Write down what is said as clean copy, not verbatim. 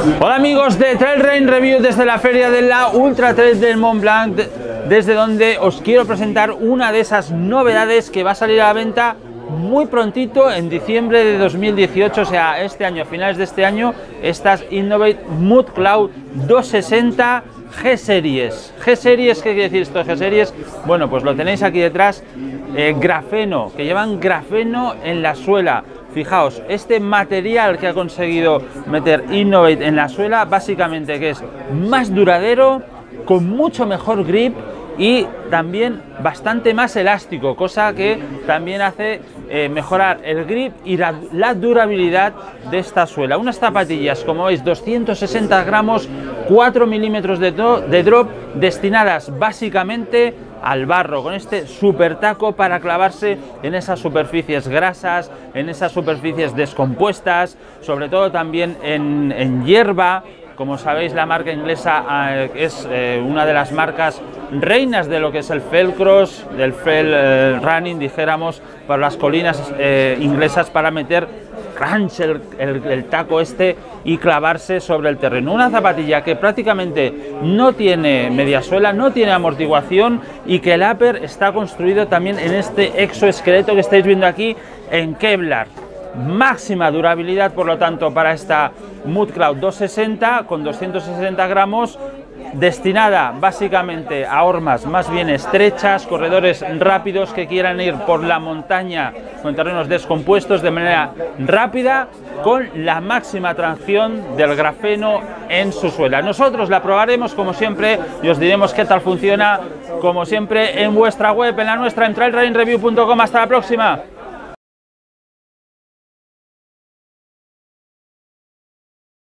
Hola amigos de Trail Running Review desde la feria de la Ultra Trail del Mont Blanc, desde donde os quiero presentar una de esas novedades que va a salir a la venta muy prontito, en diciembre de 2018, o sea, este año, a finales de este año, estas Innovate Mud Cloud 260 G-Series. G-Series, ¿qué quiere decir esto de G-Series? Bueno, pues lo tenéis aquí detrás, grafeno, que llevan grafeno en la suela. Fijaos, este material que ha conseguido meter Innovate en la suela, básicamente que es más duradero, con mucho mejor grip y también bastante más elástico, cosa que también hace mejorar el grip y la durabilidad de esta suela. Unas zapatillas, como veis, 260 gramos, 4 milímetros de drop, destinadas básicamente al barro, con este super taco para clavarse en esas superficies grasas, en esas superficies descompuestas, sobre todo también en hierba. Como sabéis, la marca inglesa es una de las marcas reinas de lo que es el Fell Cross, del Fell Running, dijéramos, para las colinas inglesas, para meter crunch, el taco este, y clavarse sobre el terreno. Una zapatilla que prácticamente no tiene mediasuela, no tiene amortiguación, y que el upper está construido también en este exoesqueleto que estáis viendo aquí en Kevlar. Máxima durabilidad, por lo tanto, para esta Mud Cloud 260 con 260 gramos, destinada básicamente a hormas más bien estrechas, corredores rápidos que quieran ir por la montaña con terrenos descompuestos de manera rápida, con la máxima tracción del grafeno en su suela. Nosotros la probaremos como siempre y os diremos qué tal funciona, como siempre, en vuestra web, en la nuestra, en trailrunningreview.com. Hasta la próxima.